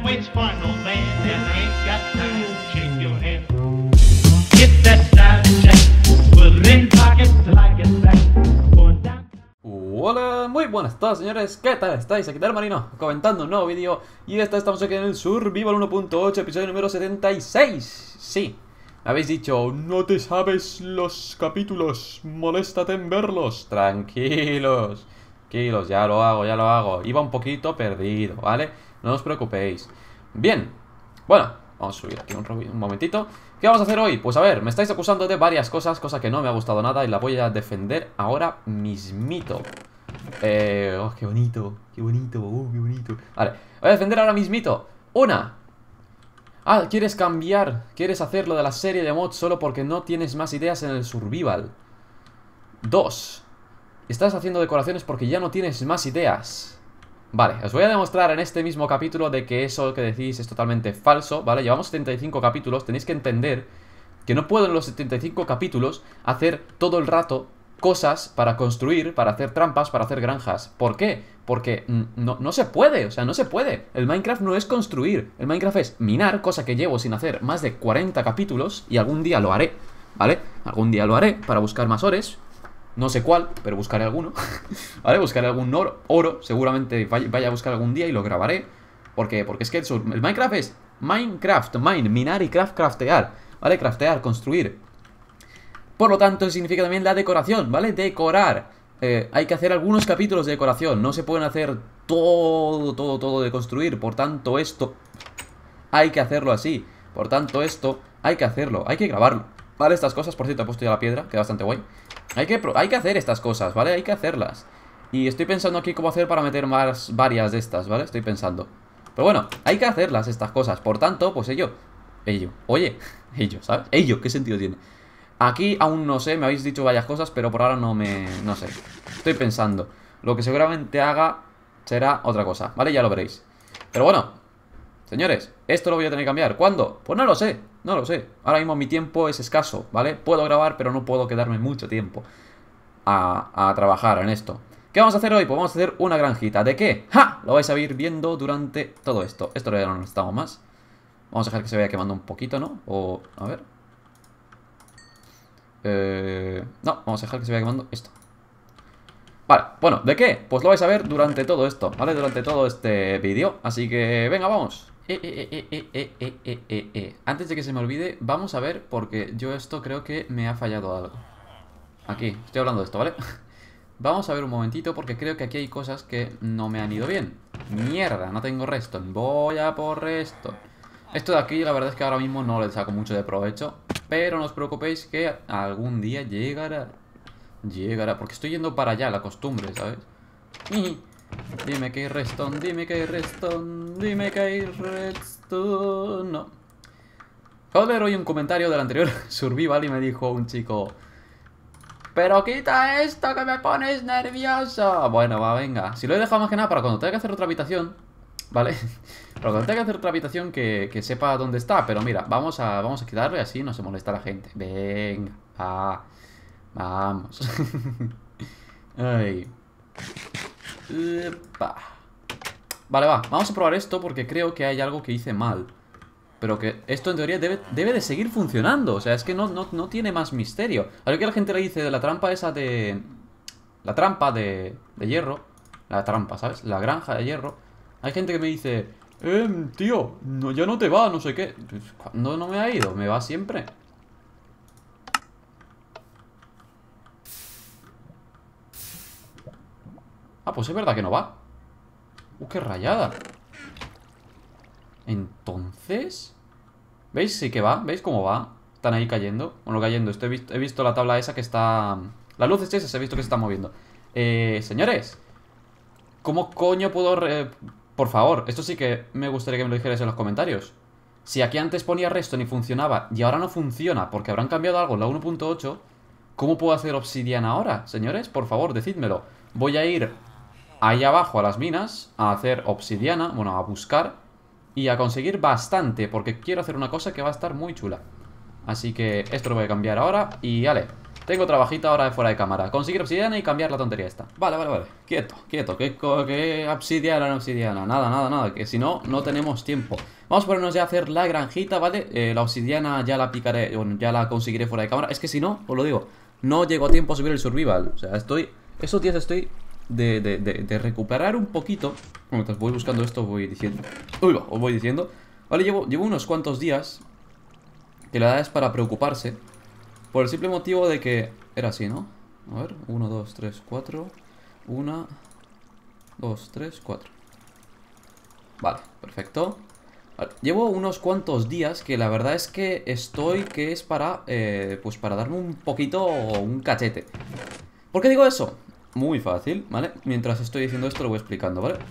waits for no man, and I ain't got time to shake your hand. Get that style check, put it in pockets till I get back. Going down. Hola, muy buenas tardes, señores. ¿Qué tal estáis? Aquí tal Marino, comentando un nuevo vídeo. Y estamos aquí en el Survival 1.8, episodio número 76. Sí, me habéis dicho, no te sabes los capítulos, moléstate en verlos. Tranquilos, tranquilos, ya lo hago. Iba un poquito perdido, ¿vale? No os preocupéis. Bien, bueno, vamos a subir aquí un momentito. ¿Qué vamos a hacer hoy? Pues a ver, me estáis acusando de varias cosas, cosa que no me ha gustado nada y la voy a defender ahora mismito. Oh, qué bonito, qué bonito. Vale, voy a defender ahora mismito. Una. Ah, ¿quieres cambiar? ¿Quieres hacer lo de la serie de mods solo porque no tienes más ideas en el survival? 2. Estás haciendo decoraciones porque ya no tienes más ideas. Vale, os voy a demostrar en este mismo capítulo de que eso que decís es totalmente falso, ¿vale? Llevamos 75 capítulos, tenéis que entender que no puedo en los 75 capítulos hacer todo el rato cosas para construir, para hacer trampas, para hacer granjas. ¿Por qué? Porque no se puede, o sea, no se puede. El Minecraft no es construir, el Minecraft es minar, cosa que llevo sin hacer más de 40 capítulos y algún día lo haré, ¿vale? Algún día lo haré para buscar más ores. No sé cuál, pero buscaré alguno. ¿Vale? Buscaré algún oro. Seguramente vaya a buscar algún día y lo grabaré. Porque es que el Minecraft es minar y craftear. ¿Vale? Craftear, construir. Por lo tanto, significa también la decoración, ¿vale? Decorar. Hay que hacer algunos capítulos de decoración. No se pueden hacer todo de construir. Por tanto, esto hay que hacerlo así. Por tanto, esto hay que hacerlo. Hay que grabarlo. ¿Vale? Estas cosas, por cierto, he puesto ya la piedra. Queda bastante guay. Hay que hacer estas cosas, ¿vale? Hay que hacerlas. Y estoy pensando aquí cómo hacer para meter más varias de estas, ¿vale? Estoy pensando. Pero bueno, hay que hacerlas estas cosas. Por tanto, pues ello, ¿sabes? ¿Qué sentido tiene? Aquí aún no sé, me habéis dicho varias cosas, pero por ahora no sé. Estoy pensando. Lo que seguramente haga será otra cosa, ¿vale? Ya lo veréis. Pero bueno, señores, esto lo voy a tener que cambiar. ¿Cuándo? Pues no lo sé, no lo sé. Ahora mismo mi tiempo es escaso, ¿vale? Puedo grabar, pero no puedo quedarme mucho tiempo a trabajar en esto. ¿Qué vamos a hacer hoy? Pues vamos a hacer una granjita. ¿De qué? ¡Ja! Lo vais a ir viendo durante todo esto. Esto ya no necesitamos más. Vamos a dejar que se vaya quemando un poquito, ¿no? O, a ver. No, vamos a dejar que se vaya quemando esto. Vale, bueno, ¿de qué? Pues lo vais a ver durante todo esto, ¿vale? Durante todo este vídeo. Así que, venga, vamos. Antes de que se me olvide, vamos a ver, porque yo esto creo que me ha fallado algo. Aquí, estoy hablando de esto, ¿vale? Vamos a ver un momentito, porque creo que aquí hay cosas que no me han ido bien. Mierda, no tengo redstone. Voy a por redstone. Esto de aquí, la verdad es que ahora mismo no le saco mucho de provecho. Pero no os preocupéis que algún día llegará. Llegará, porque estoy yendo para allá, la costumbre, ¿sabes? Dime que hay redstone, dime que hay redstone, dime que hay redstone. No. Acabo de leer hoy un comentario del anterior survival y me dijo un chico: pero quita esto que me pones nervioso. Bueno, va, venga. Si lo he dejado más que nada para cuando tenga que hacer otra habitación, ¿vale? Para cuando tenga que hacer otra habitación que sepa dónde está. Pero mira, vamos a quitarlo y así no se molesta la gente. Venga, vamos. Ay. Vale, va, vamos a probar esto porque creo que hay algo que hice mal. Pero que esto en teoría debe de seguir funcionando. O sea, es que no tiene más misterio. A lo que la gente le dice de la trampa esa de... La trampa de hierro. La trampa, ¿sabes? La granja de hierro. Hay gente que me dice: tío, no, ya no te va, no sé qué. No me ha ido, me va siempre. Ah, pues es verdad que no va. Qué rayada. Entonces, ¿veis? Sí que va, ¿veis cómo va? Están ahí cayendo, bueno, cayendo. He visto la tabla esa que está... Las luces esas he visto que se están moviendo. Señores, ¿cómo coño puedo por favor, esto sí que me gustaría que me lo dijerais en los comentarios. Si aquí antes ponía redstone y funcionaba y ahora no funciona porque habrán cambiado algo en la 1.8, ¿cómo puedo hacer obsidiana ahora? Señores, por favor, decídmelo. Voy a ir ahí abajo a las minas a hacer obsidiana, bueno, a buscar y a conseguir bastante, porque quiero hacer una cosa que va a estar muy chula. Así que esto lo voy a cambiar ahora y vale. Tengo trabajito ahora de fuera de cámara. Conseguir obsidiana y cambiar la tontería esta. Vale, vale, vale. Quieto, quieto. ¿Qué obsidiana, no obsidiana? Nada, nada, nada. Que si no, no tenemos tiempo. Vamos a ponernos ya a hacer la granjita, ¿vale? La obsidiana ya la picaré, bueno, ya la conseguiré fuera de cámara. Es que si no, os lo digo, no llego a tiempo a subir el survival. O sea, esos días estoy de recuperar un poquito. Mientras voy buscando esto, voy diciendo. Uy, os voy diciendo. Vale, llevo unos cuantos días que la edad es para preocuparse. Por el simple motivo de que... Era así, ¿no? A ver, 1, 2, 3, 4. 1, 2, 3, 4. Vale, perfecto. Vale, llevo unos cuantos días que la verdad es que estoy... Que es para... pues para darme un poquito... Un cachete. ¿Por qué digo eso? Muy fácil, ¿vale? Mientras estoy diciendo esto lo voy explicando, ¿vale?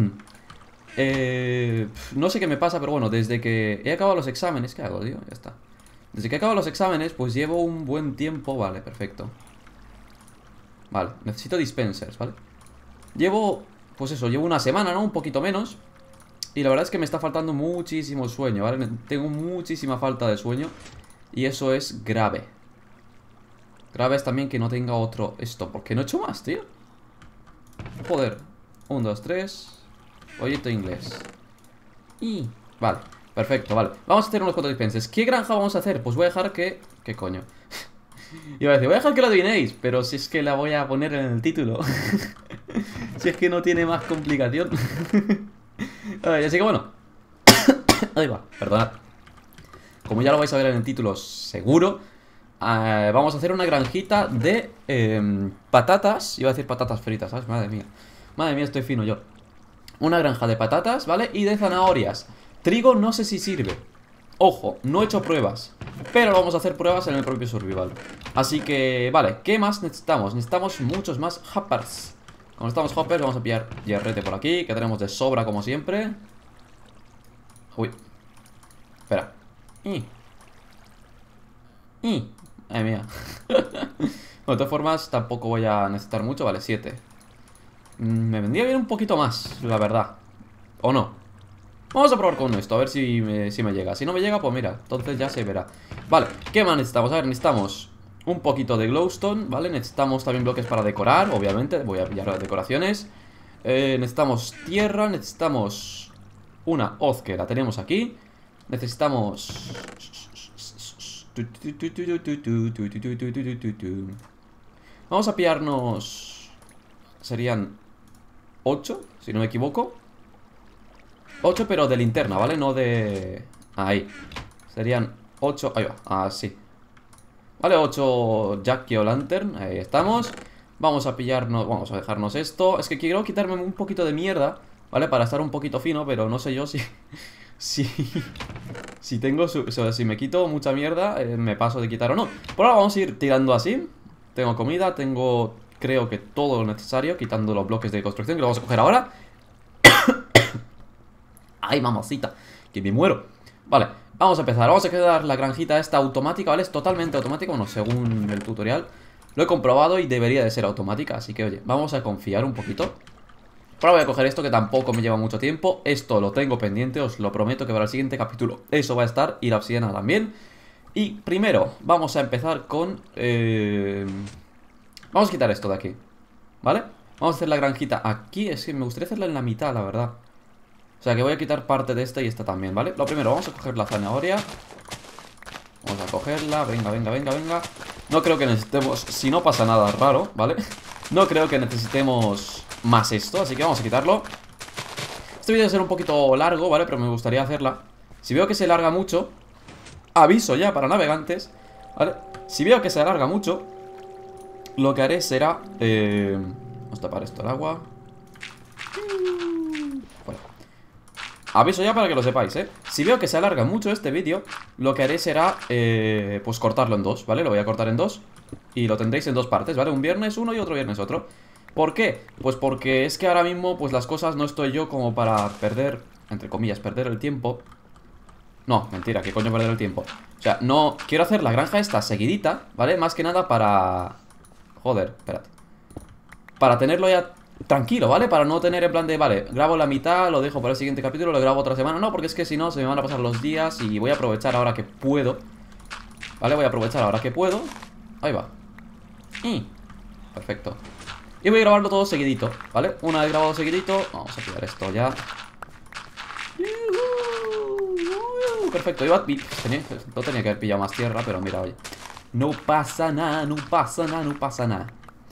No sé qué me pasa, pero bueno, desde que he acabado los exámenes... ¿Qué hago, tío? Ya está. Desde que acabo los exámenes, pues llevo un buen tiempo. Vale, perfecto. Vale, necesito dispensers, ¿vale? Llevo, pues eso, llevo una semana, ¿no? Un poquito menos. Y la verdad es que me está faltando muchísimo sueño, ¿vale? Tengo muchísima falta de sueño. Y eso es grave. Grave es también que no tenga otro esto. Porque no he hecho más, tío. Joder. 1, 2, 3. Proyecto inglés. Y... Vale. Perfecto, vale. Vamos a hacer unos cuantos dispensers. ¿Qué granja vamos a hacer? Pues voy a dejar que... ¿Qué coño? Iba a decir, voy a dejar que lo adivinéis. Pero si es que la voy a poner en el título. Si es que no tiene más complicación. Así que bueno. Ahí va, perdonad. Como ya lo vais a ver en el título seguro, vamos a hacer una granjita de patatas. Iba a decir patatas fritas, ¿sabes? Madre mía. Madre mía, estoy fino yo. Una granja de patatas, ¿vale? Y de zanahorias. Trigo no sé si sirve. Ojo, no he hecho pruebas, pero vamos a hacer pruebas en el propio survival. Así que, vale, ¿qué más necesitamos? Necesitamos muchos más hoppers. Como necesitamos hoppers, vamos a pillar hierrete por aquí, que tenemos de sobra como siempre. Uy. Espera. Ay, mía. Bueno, de todas formas, tampoco voy a necesitar mucho. Vale, 7. Me vendría bien un poquito más, la verdad. ¿O no? Vamos a probar con esto, a ver si me llega. Si no me llega, pues mira, entonces ya se verá. Vale, ¿qué más necesitamos? A ver, necesitamos un poquito de glowstone, ¿vale? Necesitamos también bloques para decorar, obviamente. Voy a pillar las decoraciones. Necesitamos tierra, necesitamos una hoz que la tenemos aquí. Necesitamos... Vamos a pillarnos... Serían 8, si no me equivoco. 8 pero de linterna, ¿vale? No de... Ahí. Serían 8... Ahí va, así. Vale, 8 Jackie o Lantern. Ahí estamos. Vamos a pillarnos... Vamos a dejarnos esto. Es que quiero quitarme un poquito de mierda, ¿vale? Para estar un poquito fino, pero no sé yo si... Si tengo... O sea, si me quito mucha mierda, me paso de quitar o no. Por ahora vamos a ir tirando así. Tengo comida, tengo... Creo que todo lo necesario, quitando los bloques de construcción, que lo vamos a coger ahora. Ay, mamacita, que me muero. Vale, vamos a empezar. Vamos a quedar la granjita esta automática, ¿vale? Es totalmente automática, bueno, según el tutorial. Lo he comprobado y debería de ser automática. Así que, oye, vamos a confiar un poquito. Ahora voy a coger esto que tampoco me lleva mucho tiempo. Esto lo tengo pendiente, os lo prometo que para el siguiente capítulo eso va a estar. Y la obsidiana también. Y primero vamos a empezar con... Vamos a quitar esto de aquí, ¿vale? Vamos a hacer la granjita aquí. Es que me gustaría hacerla en la mitad, la verdad. O sea que voy a quitar parte de esta y esta también, ¿vale? Lo primero, vamos a coger la zanahoria. Vamos a cogerla, venga, venga, venga, venga. No creo que necesitemos, si no pasa nada raro, ¿vale? No creo que necesitemos más esto, así que vamos a quitarlo. Este vídeo va a ser un poquito largo, ¿vale? Pero me gustaría hacerla. Si veo que se alarga mucho, aviso ya para navegantes, ¿vale? Si veo que se alarga mucho, lo que haré será... Vamos a tapar esto el agua. Aviso ya para que lo sepáis, ¿eh? Si veo que se alarga mucho este vídeo, lo que haré será, pues cortarlo en dos, ¿vale? Lo voy a cortar en dos y lo tendréis en dos partes, ¿vale? Un viernes uno y otro viernes otro. ¿Por qué? Pues porque es que ahora mismo, pues las cosas no estoy yo como para perder, entre comillas, perder el tiempo. No, mentira, ¿qué coño perder el tiempo? O sea, no, quiero hacer la granja esta seguidita, ¿vale? Más que nada para... Joder, espérate. Para tenerlo ya... tranquilo, ¿vale? Para no tener en plan de, vale, grabo la mitad, lo dejo para el siguiente capítulo, lo grabo otra semana. No, porque es que si no, se me van a pasar los días y voy a aprovechar ahora que puedo. ¿Vale? Voy a aprovechar ahora que puedo. Ahí va. Perfecto. Y voy a grabarlo todo seguidito, ¿vale? Una vez grabado seguidito, vamos a pillar esto ya. Perfecto, no tenía que haber pillado más tierra, pero mira, oye. No pasa nada, no pasa nada, no pasa nada.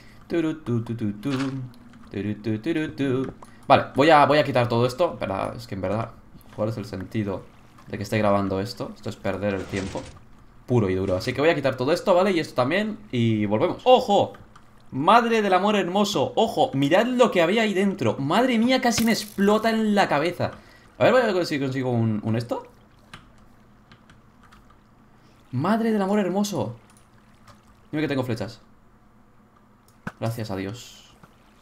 Vale, voy a quitar todo esto. Pero es que en verdad, ¿cuál es el sentido de que esté grabando esto? Esto es perder el tiempo puro y duro. Así que voy a quitar todo esto, ¿vale? Y esto también, y volvemos. ¡Ojo! Madre del amor hermoso. Ojo, mirad lo que había ahí dentro. Madre mía, casi me explota en la cabeza. A ver, voy a ver si consigo un esto. Madre del amor hermoso. Dime que tengo flechas. Gracias a Dios.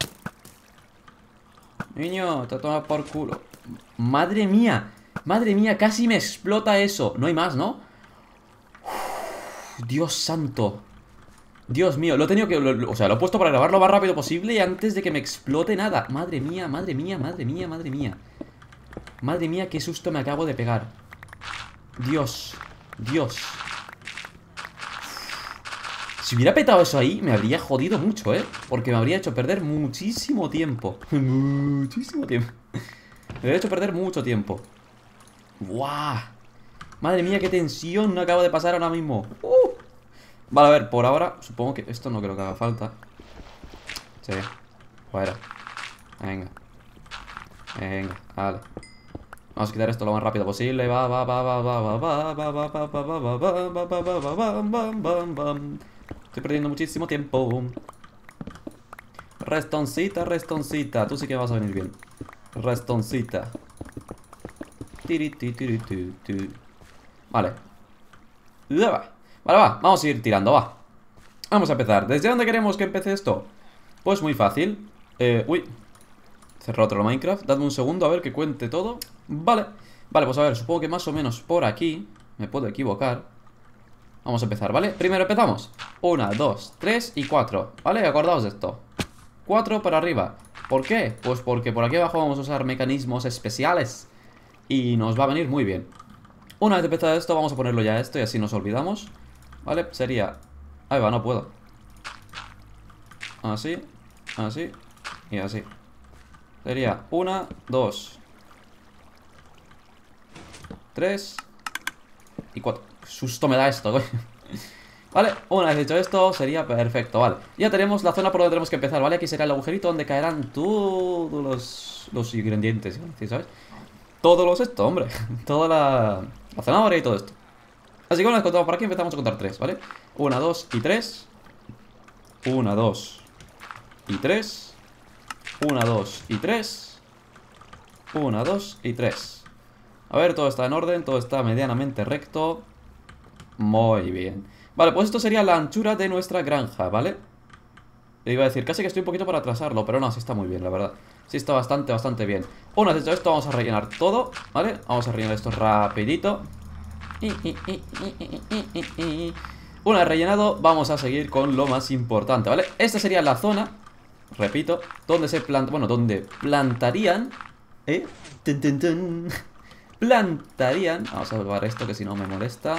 Niño, te tomas por culo. Madre mía, casi me explota eso. No hay más, ¿no? Uf, Dios santo. Dios mío, lo he tenido que... o sea, lo he puesto para grabar lo más rápido posible y antes de que me explote nada. Madre mía, madre mía, madre mía, madre mía. Madre mía, qué susto me acabo de pegar. Dios, Dios. Si hubiera petado eso ahí, me habría jodido mucho, ¿eh? Porque me habría hecho perder muchísimo tiempo. Muchísimo tiempo. Me habría hecho perder mucho tiempo. ¡Buah! Madre mía, qué tensión me acaba de pasar ahora mismo. Vale, a ver, por ahora, supongo que esto no creo que haga falta. Sí, fuera. Venga. Venga, vale. Vamos a quitar esto lo más rápido posible. Estoy perdiendo muchísimo tiempo. Restoncita, restoncita. Tú sí que vas a venir bien. Restoncita. Vale. Vale, va. Vamos a ir tirando, va. Vamos a empezar. ¿Desde dónde queremos que empiece esto? Pues muy fácil. Uy. Cerró otro Minecraft. Dadme un segundo a ver que cuente todo. Vale. Vale, pues a ver, supongo que más o menos por aquí. Me puedo equivocar. Vamos a empezar, ¿vale? Primero empezamos. 1, 2, 3 y 4. ¿Vale? Acordaos de esto. 4 para arriba. ¿Por qué? Pues porque por aquí abajo vamos a usar mecanismos especiales. Y nos va a venir muy bien. Una vez empezado esto, vamos a ponerlo ya esto y así nos olvidamos. ¿Vale? Sería... Ahí va, no puedo. Así, así y así. Sería 1, 2, 3 y 4. Susto me da esto, güey. Vale, una vez hecho esto, sería perfecto, vale. Ya tenemos la zona por donde tenemos que empezar, ¿vale? Aquí será el agujerito donde caerán todos los ingredientes, ¿sabes? Todos los esto, hombre. Toda la zanahoria y todo esto. Así que una vez contamos por aquí, empezamos a contar 3, ¿vale? 1, 2 y 3. 1, 2 y 3. 1, 2 y 3. 1, 2 y 3. A ver, todo está en orden, todo está medianamente recto. Muy bien. Vale, pues esto sería la anchura de nuestra granja, ¿vale? Iba a decir, casi que estoy un poquito para atrasarlo, pero no, sí está muy bien, la verdad. Sí está bastante, bastante bien. Una vez hecho esto, vamos a rellenar todo, ¿vale? Vamos a rellenar esto rapidito. Una vez rellenado, vamos a seguir con lo más importante, ¿vale? Esta sería la zona, repito, donde se planta, bueno, donde plantarían, plantarían, vamos a salvar esto que si no me molesta.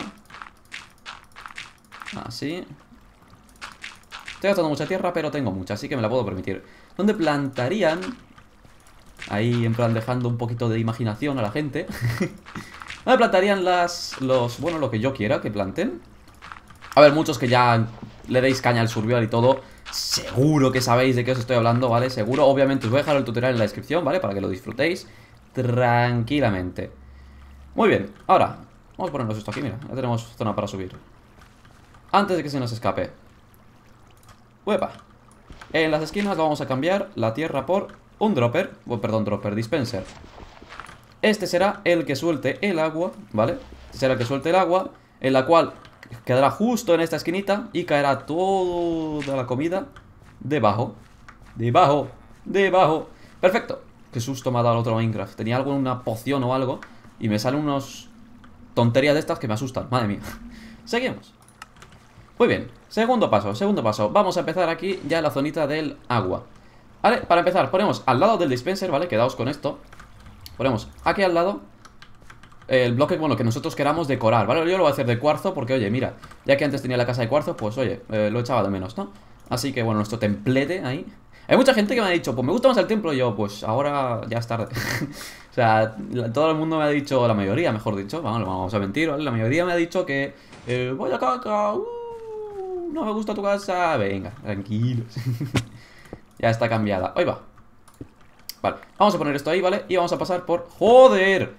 Así. Estoy gastando mucha tierra, pero tengo mucha, así que me la puedo permitir. Donde plantarían, ahí en plan dejando un poquito de imaginación a la gente. Donde plantarían bueno, lo que yo quiera que planten. A ver, muchos que ya le deis caña al survival y todo, seguro que sabéis de qué os estoy hablando, ¿vale? Seguro, obviamente os voy a dejar el tutorial en la descripción, ¿vale? Para que lo disfrutéis tranquilamente. Muy bien, ahora vamos a ponernos esto aquí, mira, ya tenemos zona para subir. Antes de que se nos escape, ¡uepa! En las esquinas vamos a cambiar la tierra por un dropper, perdón, dropper, dispenser. Este será el que suelte el agua, ¿vale? Este será el que suelte el agua, en la cual quedará justo en esta esquinita y caerá toda la comida debajo. Debajo, debajo. Perfecto. Qué susto me ha dado el otro Minecraft. Tenía alguna poción o algo y me salen unos tonterías de estas que me asustan, madre mía. Seguimos. Muy bien, segundo paso. Vamos a empezar aquí ya en la zonita del agua. Vale, para empezar ponemos al lado del dispenser, ¿vale? Quedaos con esto. Ponemos aquí al lado el bloque, bueno, que nosotros queramos decorar, ¿vale? Yo lo voy a hacer de cuarzo porque, oye, mira, ya que antes tenía la casa de cuarzo, pues, oye, lo echaba de menos, ¿no? Así que bueno, nuestro templete ahí. Hay mucha gente que me ha dicho, pues me gusta más el templo. Y yo, pues ahora ya es tarde. O sea, todo el mundo me ha dicho, la mayoría, mejor dicho, vamos a mentir, ¿vale? La mayoría me ha dicho que voy a caca, no me gusta tu casa. Venga, tranquilos. Ya está cambiada. Ahí va. Vale, vamos a poner esto ahí, ¿vale? Y vamos a pasar por... ¡Joder!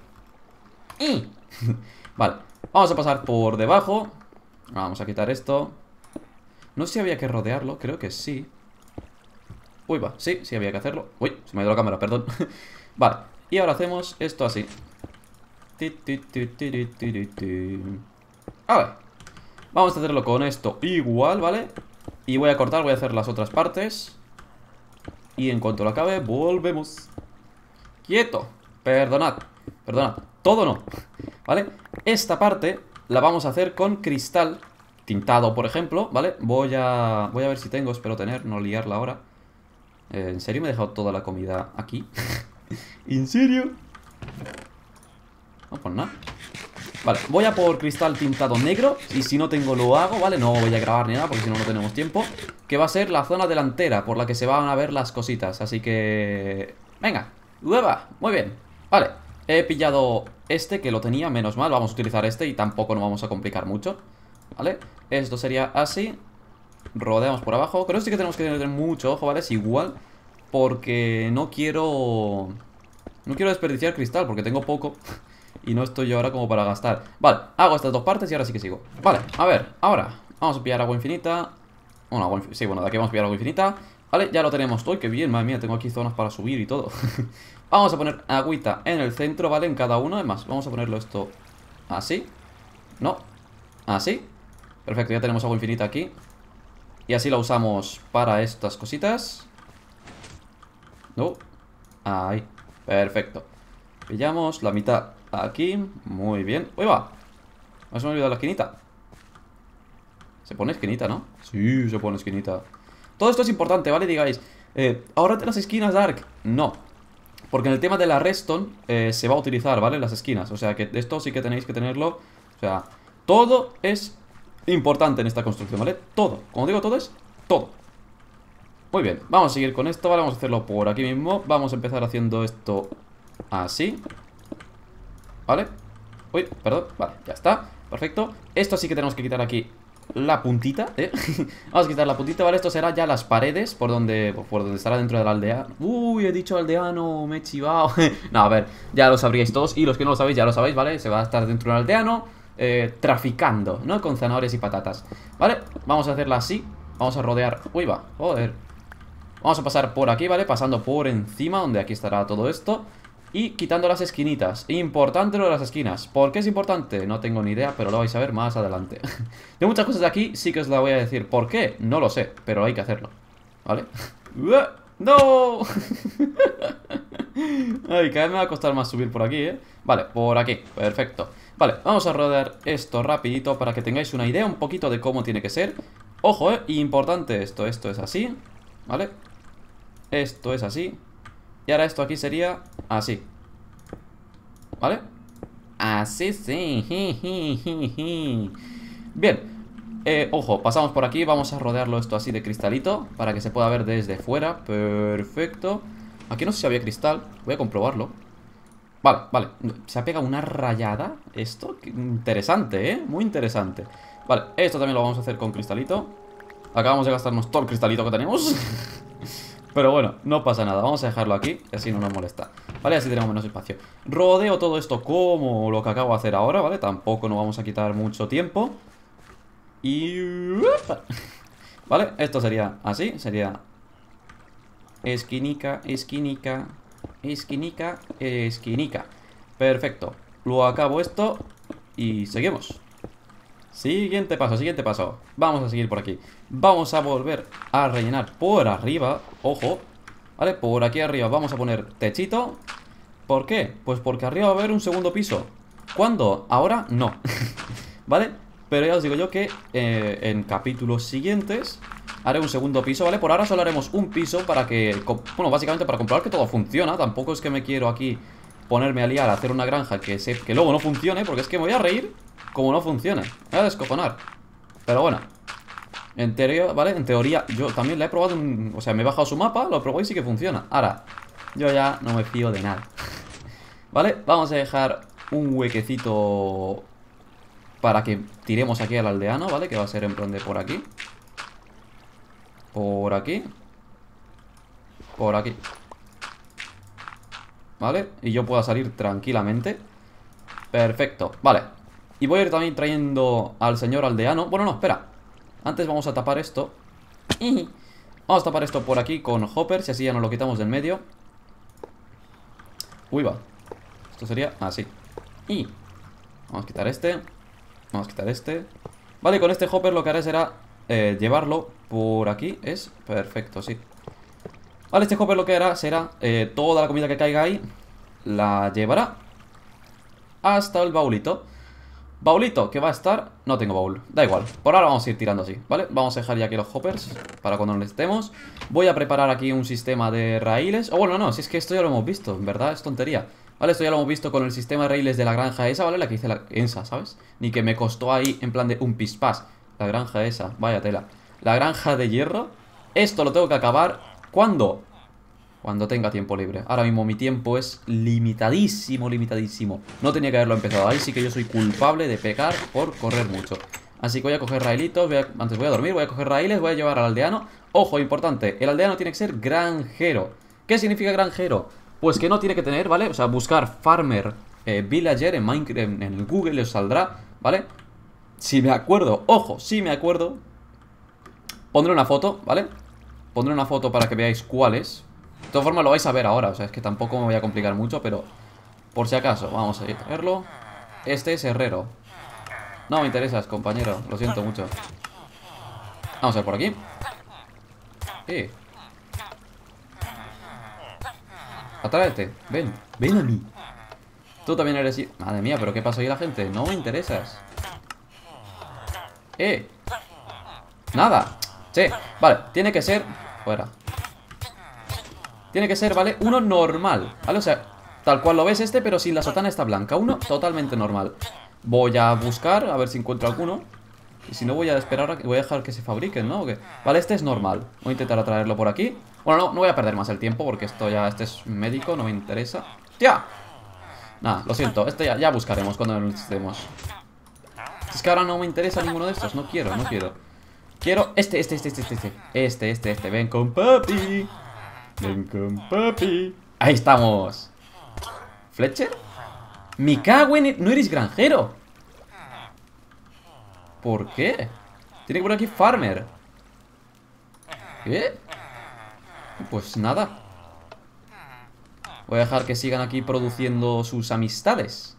Vale, vamos a pasar por debajo. Vamos a quitar esto. No sé si había que rodearlo, creo que sí. Uy, va, sí había que hacerlo. Uy, se me ha ido la cámara, perdón. Vale, y ahora hacemos esto así. A ver, vamos a hacerlo con esto igual, ¿vale? Y voy a cortar, voy a hacer las otras partes. Y en cuanto lo acabe, volvemos. ¡Quieto! Perdonad, todo no, ¿vale? Esta parte la vamos a hacer con cristal tintado, por ejemplo, ¿vale? Voy a ver si tengo, espero tener, no liarla ahora. ¿En serio me he dejado toda la comida aquí? ¿En serio? No, pues nada. Vale, voy a por cristal tintado negro. Y si no tengo lo hago, ¿vale? No voy a grabar ni nada porque si no, no tenemos tiempo. Que va a ser la zona delantera por la que se van a ver las cositas. Así que... venga, ¡ueva! Muy bien, vale. He pillado este que lo tenía, menos mal. Vamos a utilizar este y tampoco nos vamos a complicar mucho, ¿vale? Esto sería así. Rodeamos por abajo. Creo que sí que tenemos que tener mucho ojo, ¿vale? Es igual, porque no quiero desperdiciar cristal, porque tengo poco. Y no estoy yo ahora como para gastar. Vale, hago estas dos partes y ahora sí que sigo. Vale, a ver, ahora vamos a pillar agua infinita. Bueno, sí, bueno, de aquí vamos a pillar agua infinita. Vale, ya lo tenemos. ¡Uy, qué bien! Madre mía, tengo aquí zonas para subir y todo. Vamos a poner agüita en el centro, ¿vale? En cada uno. Además, vamos a ponerlo esto así. No, así. Perfecto, ya tenemos agua infinita aquí. Y así la usamos para estas cositas. No. Ahí, perfecto. Pillamos la mitad aquí. Muy bien. ¡Uy, va! No se me ha olvidado la esquinita. Se pone esquinita, ¿no? Sí, se pone esquinita. Todo esto es importante, ¿vale? Digáis, ahórrate las esquinas, Dark. No, porque en el tema de la redstone se va a utilizar, ¿vale? Las esquinas, o sea que esto sí que tenéis que tenerlo. O sea, todo es importante en esta construcción, ¿vale? Todo, como digo, todo es todo. Muy bien, vamos a seguir con esto, ¿vale? Vamos a hacerlo por aquí mismo. Vamos a empezar haciendo esto así, ¿vale? Uy, perdón, vale, ya está, perfecto. Esto sí que tenemos que quitar aquí la puntita, Vamos a quitar la puntita, ¿vale? Esto será ya las paredes por donde estará dentro de la aldea. Uy, he dicho aldeano, me he chivado. No, a ver, ya lo sabríais todos. Y los que no lo sabéis, ya lo sabéis, ¿vale? Se va a estar dentro de un aldeano traficando, ¿no? Con zanahorias y patatas, ¿vale? Vamos a hacerla así. Vamos a rodear, uy, va, joder. Vamos a pasar por aquí, ¿vale? Pasando por encima, donde aquí estará todo esto. Y quitando las esquinitas. Importante lo de las esquinas. ¿Por qué es importante? No tengo ni idea, pero lo vais a ver más adelante. De muchas cosas de aquí sí que os la voy a decir. ¿Por qué? No lo sé, pero hay que hacerlo, ¿vale? ¡No! Ay, cada vez me va a costar más subir por aquí, ¿eh? Vale, por aquí, perfecto. Vale, vamos a rodear esto rapidito para que tengáis una idea un poquito de cómo tiene que ser. Ojo, importante esto es así, ¿vale? Esto es así. Y ahora esto aquí sería así, ¿vale? Así sí. Bien, ojo, pasamos por aquí. Vamos a rodearlo esto así de cristalito para que se pueda ver desde fuera. Perfecto. Aquí no sé si había cristal, voy a comprobarlo. Vale, vale, se ha pegado una rayada. Esto, interesante, muy interesante. Vale, esto también lo vamos a hacer con cristalito. Acabamos de gastarnos todo el cristalito que tenemos. Pero bueno, no pasa nada, vamos a dejarlo aquí y así no nos molesta, ¿vale? Así tenemos menos espacio. Rodeo todo esto como lo que acabo de hacer ahora, ¿vale? Tampoco nos vamos a quitar mucho tiempo. Y... ¿vale? Esto sería así, sería... esquinica, esquinica, esquinica, esquinica. Perfecto, lo acabo esto y seguimos. Siguiente paso, siguiente paso. Vamos a seguir por aquí. Vamos a volver a rellenar por arriba. Ojo, ¿vale? Por aquí arriba vamos a poner techito. ¿Por qué? Pues porque arriba va a haber un segundo piso. ¿Cuándo? Ahora no. ¿Vale? Pero ya os digo yo que en capítulos siguientes haré un segundo piso, ¿vale? Por ahora solo haremos un piso para que... bueno, básicamente para comprobar que todo funciona. Tampoco es que me quiero aquí ponerme a liar a hacer una granja que luego no funcione, porque es que me voy a reír como no funcione. Me voy a descojonar. Pero bueno, En teoría, ¿vale? En teoría, yo también la he probado o sea, me he bajado su mapa, lo he probado y sí que funciona. Ahora, yo ya no me fío de nada. ¿Vale? Vamos a dejar un huequecito para que tiremos aquí al aldeano, ¿vale? Que va a ser en plan de por aquí. Por aquí. Por aquí. ¿Vale? Y yo pueda salir tranquilamente. Perfecto, vale. Y voy a ir también trayendo al señor aldeano. Bueno, no, espera. Antes vamos a tapar esto. Vamos a tapar esto por aquí con hoppers y así ya nos lo quitamos del medio. Uy, va. Esto sería así. Y vamos a quitar este. Vamos a quitar este. Vale, con este hopper lo que haré será llevarlo por aquí. Es perfecto, sí. Vale, este hopper lo que hará será toda la comida que caiga ahí la llevará hasta el baulito. Baulito que va a estar... No tengo baúl, da igual. Por ahora vamos a ir tirando así, ¿vale? Vamos a dejar ya aquí los hoppers para cuando necesitemos. Voy a preparar aquí un sistema de raíles. O bueno, no, si es que esto ya lo hemos visto, en verdad es tontería. Vale, esto ya lo hemos visto con el sistema de raíles de la granja esa, ¿vale? La que hice la ENSA, ¿sabes? Ni que me costó ahí en plan de un pispás. La granja esa, vaya tela. La granja de hierro. Esto lo tengo que acabar. ¿Cuándo? Cuando tenga tiempo libre. Ahora mismo mi tiempo es limitadísimo, limitadísimo. No tenía que haberlo empezado. Ahí sí que yo soy culpable de pecar por correr mucho. Así que voy a coger railitos. Antes voy a dormir, voy a coger raíles. Voy a llevar al aldeano. Ojo, importante. El aldeano tiene que ser granjero. ¿Qué significa granjero? Pues que no tiene que tener, ¿vale? O sea, buscar farmer villager en Minecraft, en Google os saldrá, ¿vale? Si me acuerdo, ojo, si me acuerdo, pondré una foto, ¿vale? Pondré una foto para que veáis cuál es. De todas formas lo vais a ver ahora, o sea, es que tampoco me voy a complicar mucho, pero por si acaso, vamos a ir a verlo. Este es herrero. No me interesas, compañero, lo siento mucho. Vamos a ver por aquí. Atráete, ven, ven a mí. Tú también eres... Madre mía, pero ¿qué pasa ahí la gente? No me interesas. Nada. Sí, vale, tiene que ser... Fuera. Tiene que ser, ¿vale? Uno normal, ¿vale? O sea, tal cual lo ves este, pero sin la sotana está blanca. Uno totalmente normal. Voy a buscar, a ver si encuentro alguno. Y si no, voy a esperar, voy a dejar que se fabriquen, ¿no? Vale, este es normal. Voy a intentar traerlo por aquí. Bueno, no voy a perder más el tiempo porque esto ya... Este es médico, no me interesa. ¡Tía! Nada, lo siento, este ya buscaremos cuando lo necesitemos. Es que ahora no me interesa ninguno de estos, no quiero. Quiero este. Ven con papi. Ven con papi. Ahí estamos. ¿Fletcher? Me cago en... No eres granjero. ¿Por qué? Tiene que poner aquí farmer. ¿Qué? Pues nada. Voy a dejar que sigan aquí produciendo sus amistades.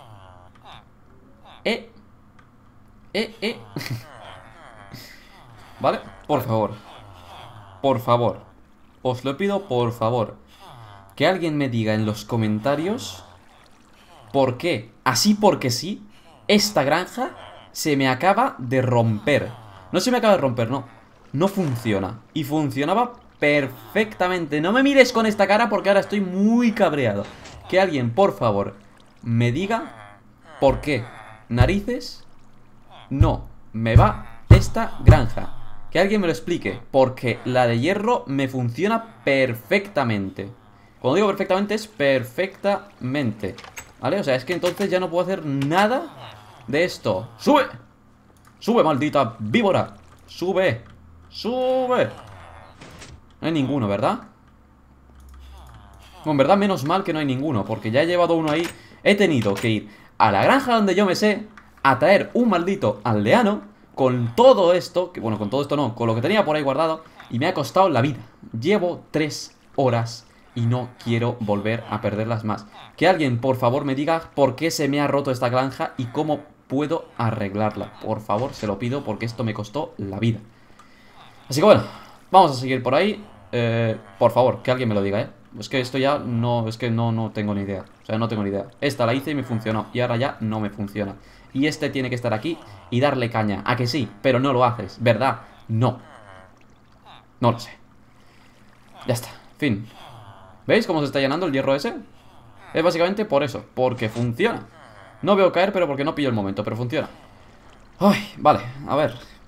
Vale, por favor. Por favor. Os lo pido, por favor. Que alguien me diga en los comentarios por qué, así porque sí, esta granja se me acaba de romper. No se me acaba de romper, no. No funciona. Y funcionaba perfectamente. No me mires con esta cara porque ahora estoy muy cabreado. Que alguien, por favor, me diga por qué narices no me va esta granja. Que alguien me lo explique. Porque la de hierro me funciona perfectamente. Cuando digo perfectamente es perfectamente. ¿Vale? O sea, es que entonces ya no puedo hacer nada de esto. ¡Sube! ¡Sube, maldita víbora! ¡Sube! ¡Sube! No hay ninguno, ¿verdad? Bueno, en verdad menos mal que no hay ninguno, porque ya he llevado uno ahí. He tenido que ir a la granja donde yo me sé a traer un maldito aldeano con todo esto, que bueno, con todo esto no, con lo que tenía por ahí guardado, y me ha costado la vida. Llevo 3 horas y no quiero volver a perderlas más. Que alguien, por favor, me diga por qué se me ha roto esta granja y cómo puedo arreglarla. Por favor, se lo pido porque esto me costó la vida. Así que bueno, vamos a seguir por ahí. Por favor, que alguien me lo diga, ¿eh? Es que esto ya no... Es que no tengo ni idea. O sea, no tengo ni idea. Esta la hice y me funcionó. Y ahora ya no me funciona. Y este tiene que estar aquí y darle caña. ¿A que sí? Pero no lo haces, ¿verdad? No. No lo sé. Ya está. Fin. ¿Veis cómo se está llenando el hierro ese? Es básicamente por eso. Porque funciona. No veo caer, pero porque no pillo el momento. Pero funciona. Ay, vale. A ver.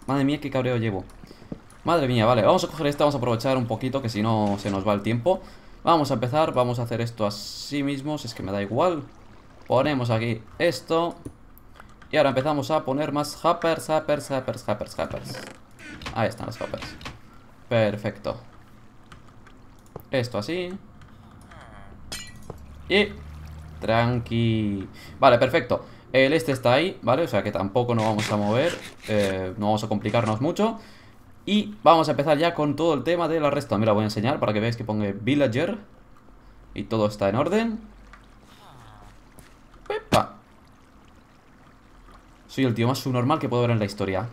Madre mía, qué cabreo llevo. Madre mía, vale, vamos a coger esta, vamos a aprovechar un poquito, que si no se nos va el tiempo. Vamos a empezar, vamos a hacer esto así mismo, si es que me da igual. Ponemos aquí esto. Y ahora empezamos a poner más hoppers. Ahí están los hoppers. Perfecto. Esto así. Y... tranqui. Vale, perfecto. El este está ahí, ¿vale? O sea que tampoco nos vamos a mover. No vamos a complicarnos mucho. Y vamos a empezar ya con todo el tema de la resta. Mira, voy a enseñar para que veáis que ponga villager. Y todo está en orden. ¡Epa! Soy el tío más subnormal que puedo ver en la historia.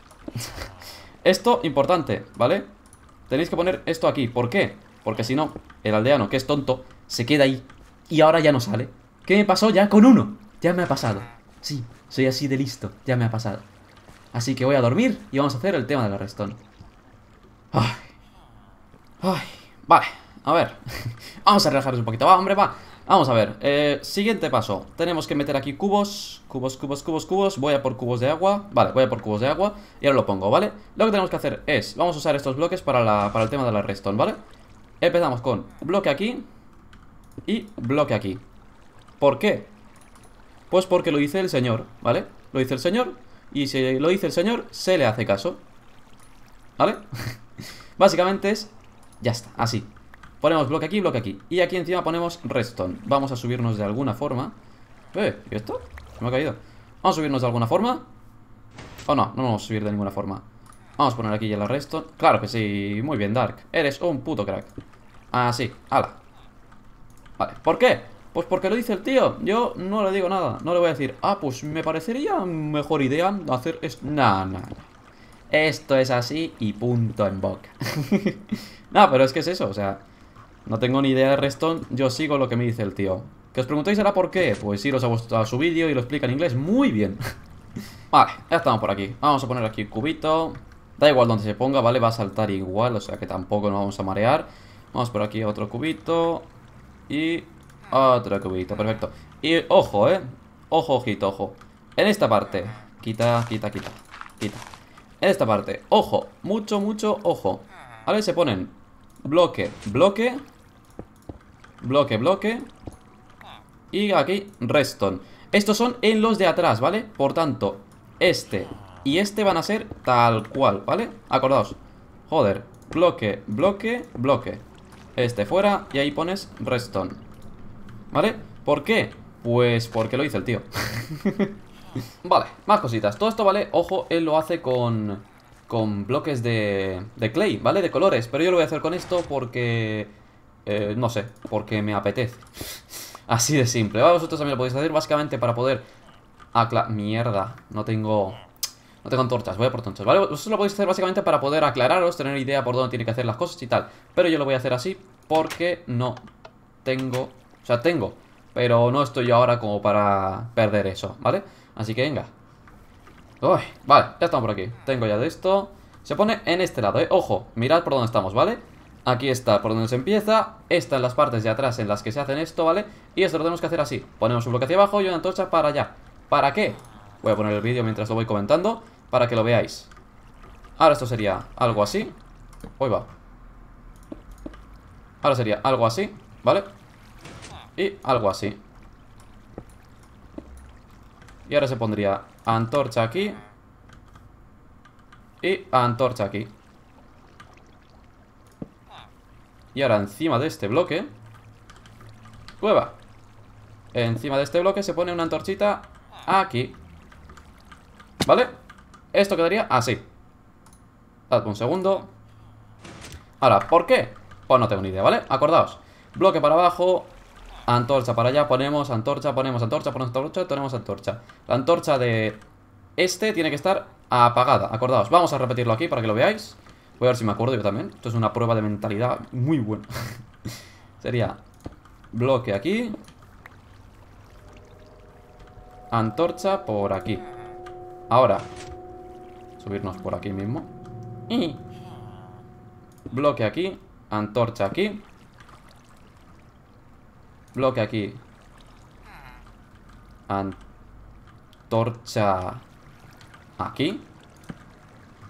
Esto, importante, ¿vale? Tenéis que poner esto aquí. ¿Por qué? Porque si no, el aldeano, que es tonto, se queda ahí. Y ahora ya no sale. ¿Qué me pasó ya con uno? Ya me ha pasado. Sí, soy así de listo. Ya me ha pasado. Así que voy a dormir y vamos a hacer el tema de la redstone. Ay. Ay. Vale, a ver. Vamos a relajarnos un poquito. Va, hombre, va. Vamos a ver, siguiente paso. Tenemos que meter aquí cubos. Cubos. Voy a por cubos de agua. Vale, voy a por cubos de agua. Y ahora lo pongo, ¿vale? Lo que tenemos que hacer es, vamos a usar estos bloques para el tema de la redstone, ¿vale? Empezamos con bloque aquí y bloque aquí. ¿Por qué? Pues porque lo dice el señor, ¿vale? Lo dice el señor. Y si lo dice el señor, se le hace caso, ¿vale? Básicamente es, ya está, así. Ponemos bloque aquí, bloque aquí. Y aquí encima ponemos redstone. Vamos a subirnos de alguna forma. ¿Y esto? Se me ha caído. Vamos a subirnos de alguna forma. Oh, no, no vamos a subir de ninguna forma. Vamos a poner aquí ya la redstone. Claro que sí, muy bien, Dark. Eres un puto crack. Así, ala. Vale, ¿por qué? Pues porque lo dice el tío. Yo no le digo nada. No le voy a decir, ah, pues me parecería mejor idea hacer esto. No. Esto es así y punto en boca. No, pero es que es eso, o sea, no tengo ni idea de redstone. Yo sigo lo que me dice el tío. ¿Que os preguntáis ahora por qué? Pues iros a su vídeo y lo explica en inglés muy bien. Vale, ya estamos por aquí. Vamos a poner aquí el cubito. Da igual donde se ponga, ¿vale? Va a saltar igual, o sea que tampoco nos vamos a marear. Vamos por aquí otro cubito. Y otro cubito, perfecto. Y ojo, ojo, ojito, ojo. En esta parte, quita. En esta parte, ojo, mucho ojo. ¿Vale? Se ponen bloque. Y aquí redstone. Estos son en los de atrás, ¿vale? Por tanto, este y este van a ser tal cual, ¿vale? Acordaos. Joder, bloque. Este fuera y ahí pones redstone, ¿vale? ¿Por qué? Pues porque lo dice el tío. Vale, más cositas. Todo esto, ¿vale? Ojo, él lo hace con bloques de clay, ¿vale? De colores. Pero yo lo voy a hacer con esto porque... no sé, porque me apetece. Así de simple. Vosotros también lo podéis hacer básicamente para poder... Mierda, no tengo antorchas, voy a por antorchas, ¿vale? Vosotros lo podéis hacer básicamente para poder aclararos, tener idea por dónde tiene que hacer las cosas y tal. Pero yo lo voy a hacer así porque no tengo... O sea, tengo, pero no estoy yo ahora como para perder eso, ¿vale? Así que venga. Uy, vale, ya estamos por aquí. Tengo ya de esto. Se pone en este lado, Ojo, mirad por dónde estamos, ¿vale? Aquí está por donde se empieza. Esta en las partes de atrás en las que se hacen esto, ¿vale? Y esto lo tenemos que hacer así. Ponemos un bloque hacia abajo y una antorcha para allá. ¿Para qué? Voy a poner el vídeo mientras lo voy comentando para que lo veáis. Ahora esto sería algo así. Uy, va. Ahora sería algo así, ¿vale? Y algo así. Y ahora se pondría antorcha aquí y antorcha aquí. Y ahora encima de este bloque, ¡hueva! Encima de este bloque se pone una antorchita aquí, ¿vale? Esto quedaría así. Dadme un segundo. Ahora, ¿por qué? Pues no tengo ni idea, ¿vale? Acordaos, bloque para abajo, antorcha para allá, ponemos antorcha, ponemos antorcha. La antorcha de este tiene que estar apagada, acordaos. Vamos a repetirlo aquí para que lo veáis. Voy a ver si me acuerdo yo también. Esto es una prueba de mentalidad muy buena. Sería bloque aquí, antorcha por aquí. Ahora subirnos por aquí mismo. Y bloque aquí, antorcha aquí, bloque aquí, antorcha aquí.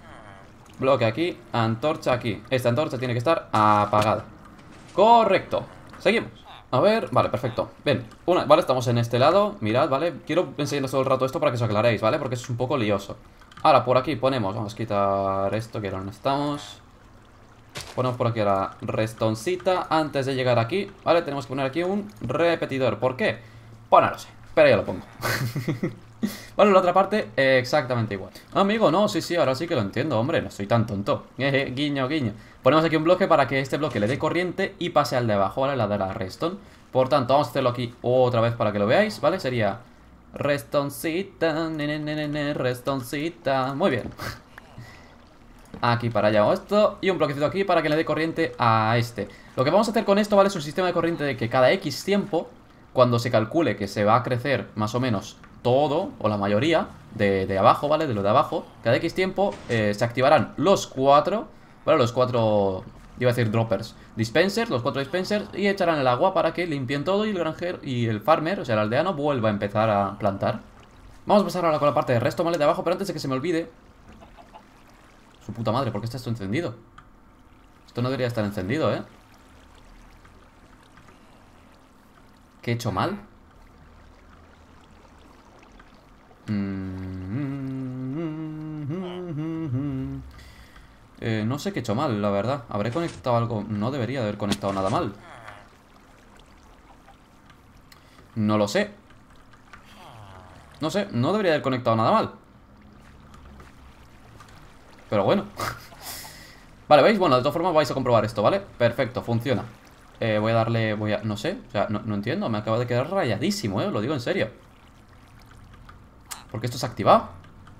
bloque aquí, antorcha aquí. Esta antorcha tiene que estar apagada. Correcto. Seguimos. A ver, vale, perfecto. Bien, vale, estamos en este lado. Mirad, vale, quiero enseñaros todo el rato esto para que os aclaréis, ¿vale? Porque es un poco lioso. Ahora, por aquí ponemos, vamos a quitar esto que no necesitamos. Ponemos por aquí la restoncita. Antes de llegar aquí, ¿vale? Tenemos que poner aquí un repetidor. ¿Por qué? Pues no lo sé, pero ya lo pongo. Vale, la otra parte, exactamente igual. Amigo, no, sí, ahora sí que lo entiendo, hombre. No soy tan tonto. Guiño, guiño. Ponemos aquí un bloque para que este bloque le dé corriente y pase al de abajo, ¿vale? La de la redstone. Por tanto, vamos a hacerlo aquí otra vez para que lo veáis, ¿vale? Sería restoncita, restoncita. Muy bien. Aquí para allá esto. Y un bloquecito aquí para que le dé corriente a este. Lo que vamos a hacer con esto, ¿vale? Es un sistema de corriente de que cada X tiempo, cuando se calcule que se va a crecer más o menos todo, o la mayoría de abajo, ¿vale? De lo de abajo, cada X tiempo se activarán los 4, ¿vale? Los 4, iba a decir droppers, dispensers, los 4 dispensers, y echarán el agua para que limpien todo y el granjero y el farmer, o sea el aldeano, vuelva a empezar a plantar. Vamos a pasar ahora con la parte de resto, ¿vale? De abajo, pero antes de que se me olvide. Su puta madre, ¿por qué está esto encendido? Esto no debería estar encendido, ¿eh? ¿Qué he hecho mal? No sé qué he hecho mal, la verdad. ¿Habré conectado algo? No debería de haber conectado nada mal. No lo sé. No sé, no debería haber conectado nada mal. Pero bueno. Vale, ¿veis? Bueno, de todas formas vais a comprobar esto, ¿vale? Perfecto, funciona. Voy a darle... no sé, o sea, no entiendo. Me acaba de quedar rayadísimo, lo digo en serio. ¿Por qué esto se ha activado?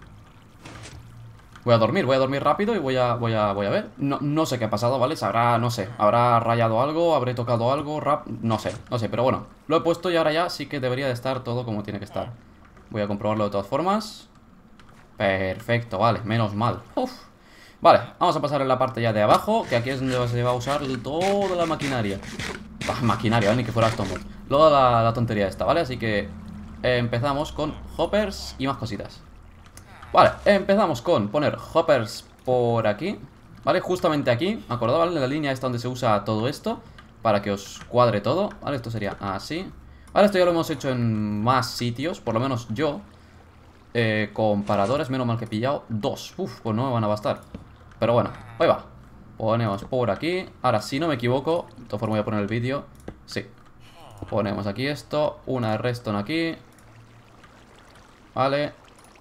Voy a dormir rápido y voy a ver. No sé qué ha pasado, ¿vale? No sé, habrá rayado algo, habré tocado algo, no sé, pero bueno. Lo he puesto y ahora ya sí que debería de estar todo como tiene que estar. Voy a comprobarlo de todas formas. Perfecto, vale, menos mal. Uf. Vale, vamos a pasar en la parte ya de abajo, que aquí es donde se va a usar toda la maquinaria. Maquinaria, ni que fuera Astomod. Luego la tontería esta, ¿vale? Así que empezamos con hoppers y más cositas. Vale, empezamos con poner hoppers por aquí, ¿vale? Justamente aquí, acordad, ¿vale? En la línea esta donde se usa todo esto, para que os cuadre todo, ¿vale? Esto sería así. Vale, esto ya lo hemos hecho en más sitios, por lo menos yo. Con paradores, menos mal que he pillado 2. Uf, pues no me van a bastar. Pero bueno, ahí va. Ponemos por aquí. Ahora, si no me equivoco, de todas formas voy a poner el vídeo. Sí. Ponemos aquí esto, una de redstone aquí. Vale.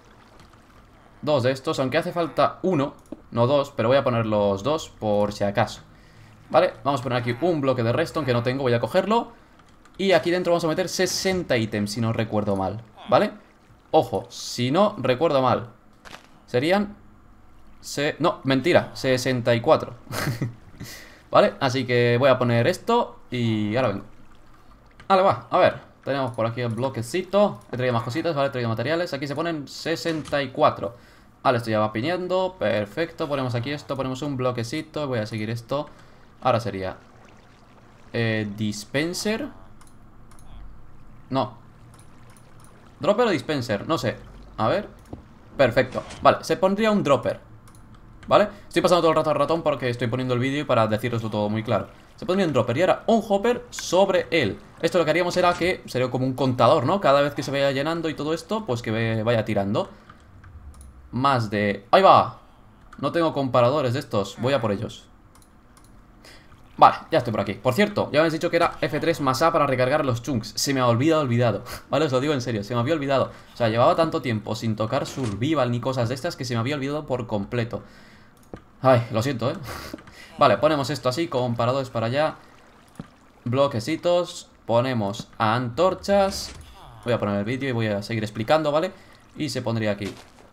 2 de estos, aunque hace falta 1, no 2, pero voy a poner los 2 por si acaso. Vale, vamos a poner aquí un bloque de redstone que no tengo, voy a cogerlo. Y aquí dentro vamos a meter 60 ítems, si no recuerdo mal, ¿vale? Ojo, si no recuerdo mal, serían... No, mentira, 64. Vale, así que voy a poner esto y ahora vengo. Vale, va, a ver. Tenemos por aquí el bloquecito. He traído más cositas, vale, he traído materiales. Aquí se ponen 64. Vale, esto ya va piñando, perfecto. Ponemos aquí esto, ponemos un bloquecito. Voy a seguir esto. Ahora sería dispenser. No, dropper o dispenser, no sé. A ver, perfecto, vale, se pondría un dropper, ¿vale? Estoy pasando todo el rato al ratón porque estoy poniendo el vídeo y para deciroslo todo muy claro. Se pondría un dropper y ahora un hopper sobre él. Esto lo que haríamos era que sería como un contador, ¿no? Cada vez que se vaya llenando y todo esto, pues que vaya tirando. Más de... ¡Ahí va! No tengo comparadores de estos, voy a por ellos. Vale, ya estoy por aquí. Por cierto, ya me habéis dicho que era F3 más A para recargar los chunks. Se me ha olvidado. Vale, os lo digo en serio, se me había olvidado. O sea, llevaba tanto tiempo sin tocar survival ni cosas de estas que se me había olvidado por completo. Ay, lo siento, Vale, ponemos esto así, comparadores para allá. Bloquecitos. Ponemos antorchas. Voy a poner el vídeo y voy a seguir explicando, ¿vale? Y se pondría aquí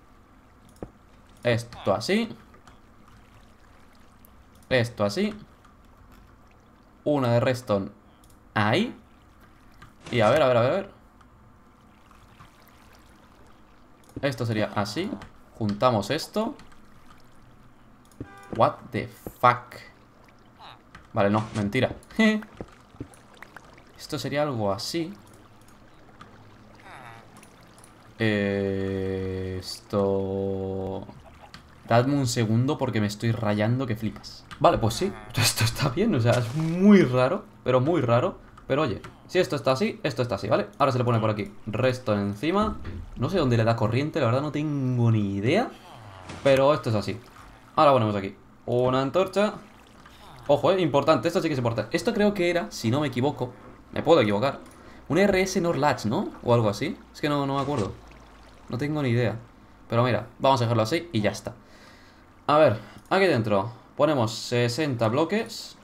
esto así. Esto así. Una de redstone ahí. Y a ver. Esto sería así. Juntamos esto. What the fuck. Vale, no, mentira. Esto sería algo así. Esto... Dadme un segundo porque me estoy rayando que flipas. Vale, pues sí, esto está bien, o sea, es muy raro, pero muy raro. Pero oye, si esto está así, ¿vale? Ahora se le pone por aquí resto encima. No sé dónde le da corriente, la verdad no tengo ni idea. Pero esto es así. Ahora ponemos aquí una antorcha. Ojo, importante, esto sí que es importante. Esto creo que era, si no me equivoco, me puedo equivocar, un RS Nord Latch, ¿no? O algo así. Es que no me acuerdo. No tengo ni idea. Pero mira, vamos a dejarlo así y ya está. A ver, aquí dentro ponemos 60 bloques.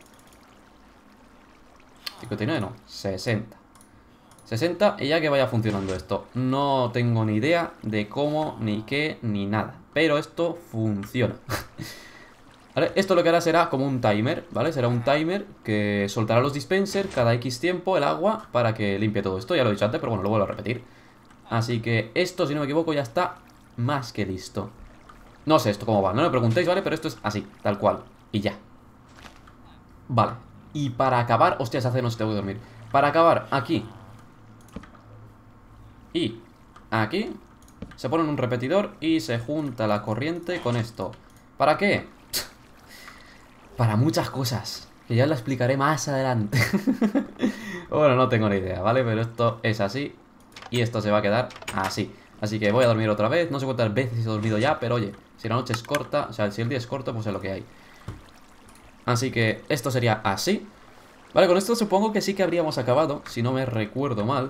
59 no, 60. 60 y ya que vaya funcionando esto. No tengo ni idea de cómo, ni qué, ni nada. Pero esto funciona. ¿Vale? Esto lo que hará será como un timer, ¿vale? Será un timer que soltará los dispensers cada X tiempo el agua para que limpie todo esto. Ya lo he dicho antes, pero bueno, lo vuelvo a repetir. Así que esto, si no me equivoco, ya está más que listo. No sé esto cómo va, no me preguntéis, ¿vale? Pero esto es así, tal cual, y ya. Vale, y para acabar, hostias, hace no sé, tengo que dormir. Para acabar, aquí y aquí se pone en un repetidor y se junta la corriente con esto. ¿Para qué? Para muchas cosas, que ya lo explicaré más adelante. Bueno, no tengo ni idea, ¿vale? Pero esto es así y esto se va a quedar así. Así que voy a dormir otra vez, no sé cuántas veces he dormido ya, pero oye, si la noche es corta, o sea, si el día es corto, pues es lo que hay. Así que esto sería así. Vale, con esto supongo que sí que habríamos acabado, si no me recuerdo mal.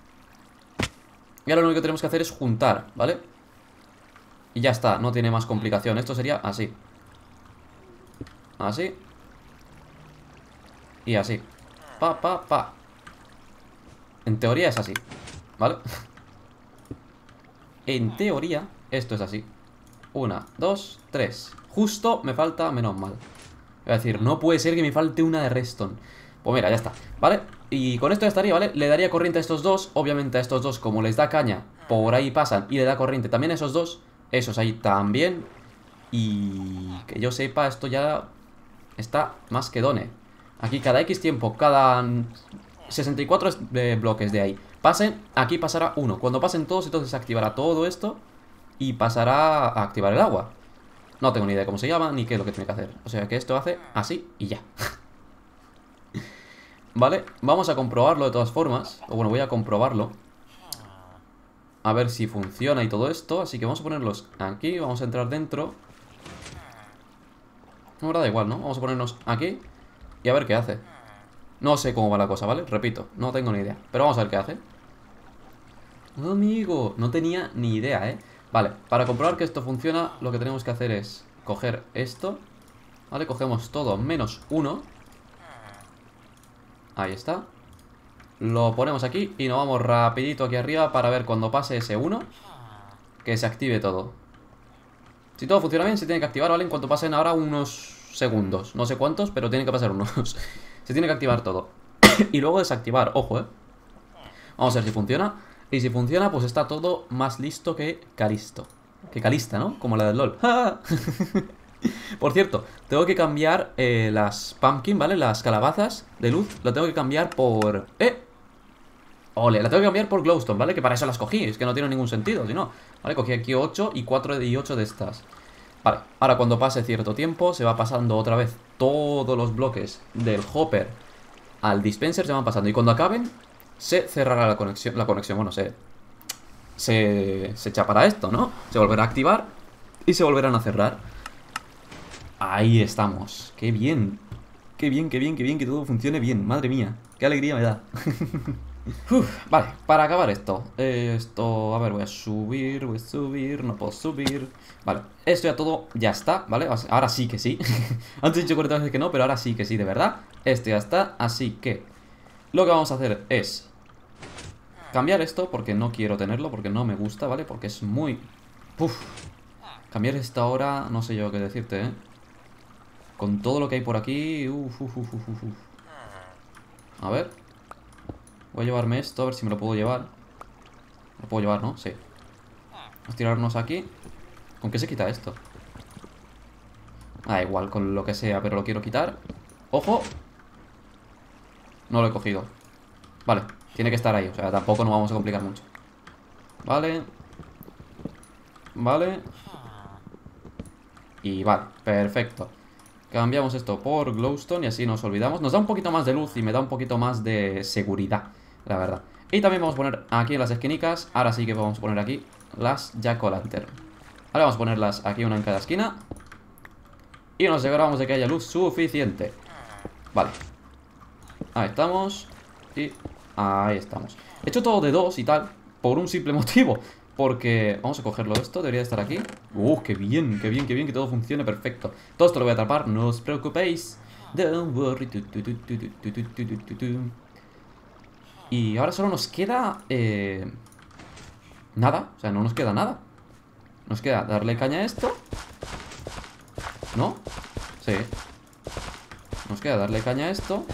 Y ahora lo único que tenemos que hacer es juntar, ¿vale? Y ya está, no tiene más complicación. Esto sería así. Así. Y así. Pa. En teoría es así, ¿vale? En teoría, esto es así. 1, 2, 3. Justo me falta, menos mal. Es decir, no puede ser que me falte una de redstone. Pues mira, ya está, ¿vale? Y con esto ya estaría, ¿vale? Le daría corriente a estos dos. Obviamente a estos dos, como les da caña, por ahí pasan y le da corriente también a esos dos. Esos ahí también. Y que yo sepa, esto ya está más que done. Aquí cada X tiempo, cada 64 bloques de ahí pasen, aquí pasará uno. Cuando pasen todos, entonces se activará todo esto y pasará a activar el agua. No tengo ni idea de cómo se llama, ni qué es lo que tiene que hacer. O sea que esto hace así y ya. Vale, vamos a comprobarlo de todas formas. O bueno, voy a comprobarlo. A ver si funciona y todo esto. Así que vamos a ponerlos aquí, vamos a entrar dentro. No, da igual, ¿no? Vamos a ponernos aquí y a ver qué hace. No sé cómo va la cosa, ¿vale? Repito, no tengo ni idea, pero vamos a ver qué hace. Amigo, no tenía ni idea, ¿eh? Vale, para comprobar que esto funciona, lo que tenemos que hacer es coger esto. Vale, cogemos todo menos uno. Ahí está. Lo ponemos aquí y nos vamos rapidito aquí arriba para ver cuando pase ese 1 que se active todo. Si todo funciona bien, se tiene que activar, ¿vale? En cuanto pasen ahora unos segundos. No sé cuántos, pero tienen que pasar unos. Se tiene que activar todo. Y luego desactivar, ojo, Vamos a ver si funciona. Y si funciona, pues está todo más listo que Calisto. Que Calista, ¿no? Como la del LOL. Por cierto, tengo que cambiar las pumpkin, ¿vale? Las calabazas de luz. La tengo que cambiar por... Ole, la tengo que cambiar por glowstone, ¿vale? Que para eso las cogí, es que no tiene ningún sentido, si no. Vale, cogí aquí 8 y 4 de 8 de estas. Vale, ahora cuando pase cierto tiempo se va pasando otra vez todos los bloques del hopper al dispenser, se van pasando. Y cuando acaben, se cerrará la conexión, bueno, se chapará esto, ¿no? Se volverá a activar y se volverán a cerrar. Ahí estamos, qué bien. Qué bien, que todo funcione bien, madre mía, qué alegría me da. Vale, para acabar esto, a ver, voy a subir, no puedo subir. Vale, esto ya todo ya está, ¿vale? Ahora sí que sí. Antes he dicho 40 veces que no, pero ahora sí que sí, de verdad. Esto ya está, así que lo que vamos a hacer es cambiar esto, porque no quiero tenerlo, porque no me gusta, ¿vale? Porque es muy... Cambiar esto ahora, no sé yo qué decirte, Con todo lo que hay por aquí... A ver. Voy a llevarme esto, a ver si me lo puedo llevar. Lo puedo llevar, ¿no? Sí. Vamos a tirarnos aquí. ¿Con qué se quita esto? Ah, igual, con lo que sea, pero lo quiero quitar. ¡Ojo! No lo he cogido. Vale, tiene que estar ahí, o sea, tampoco nos vamos a complicar mucho. Vale. Vale. Y vale, perfecto. Cambiamos esto por glowstone y así nos olvidamos. Nos da un poquito más de luz y me da un poquito más de seguridad, la verdad. Y también vamos a poner aquí en las esquinicas. Ahora sí que vamos a poner aquí las jack-o'-lantern. Ahora vamos a ponerlas aquí una en cada esquina. Y nos aseguramos de que haya luz suficiente. Vale. Ahí estamos. Y ahí estamos. He hecho todo de 2 y tal, por un simple motivo. Porque, vamos a cogerlo esto, debería estar aquí. Qué bien, qué bien, qué bien, que todo funcione perfecto. Todo esto lo voy a atrapar, no os preocupéis. Don't worry. Y ahora solo nos queda nada, o sea, no nos queda nada. Nos queda darle caña a esto. ¿No? Sí. Nos queda darle caña a esto.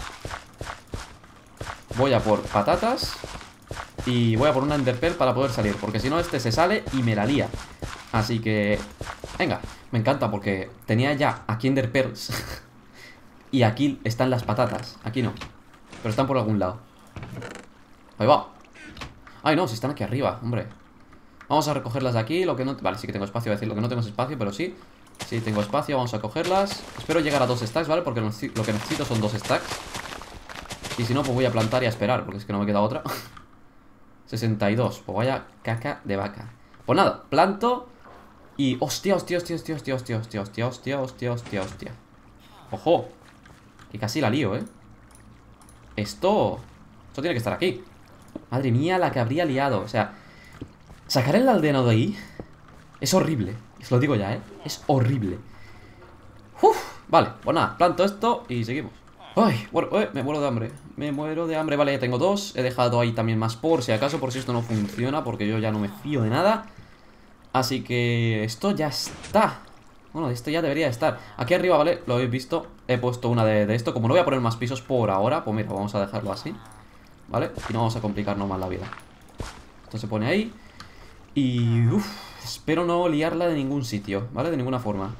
Voy a por patatas. Y voy a por una enderpearl para poder salir, porque si no este se sale y me la lía. Así que... venga, me encanta porque tenía ya aquí enderpearls. Y aquí están las patatas. Aquí no, pero están por algún lado. Ahí va. Ay no, si están aquí arriba, hombre. Vamos a recogerlas de aquí, lo que no... vale, sí que tengo espacio, voy a decir lo que no tengo es espacio, pero sí. Sí, tengo espacio, vamos a cogerlas. Espero llegar a 2 stacks, ¿vale? Porque lo que necesito son 2 stacks. Y si no, pues voy a plantar y a esperar, porque es que no me queda otra. 62, pues vaya caca de vaca. Pues nada, planto. Y hostia, hostia, hostia, hostia, hostia, hostia, hostia, hostia, hostia, hostia, hostia, hostia. Ojo, que casi la lío, Esto tiene que estar aquí. Madre mía, la que habría liado. O sea, sacar el aldeano de ahí es horrible. Os lo digo ya, es horrible. Vale, pues nada, planto esto y seguimos. Ay, bueno, me muero de hambre. Me muero de hambre, vale, ya tengo 2. He dejado ahí también más por si acaso, por si esto no funciona, porque yo ya no me fío de nada. Así que esto ya está. Bueno, esto ya debería estar. Aquí arriba, vale, lo habéis visto. He puesto una de esto. Como no voy a poner más pisos por ahora, pues mira, vamos a dejarlo así, ¿vale? Y no vamos a complicarnos más la vida. Esto se pone ahí. Y espero no liarla de ningún sitio, ¿vale? De ninguna forma.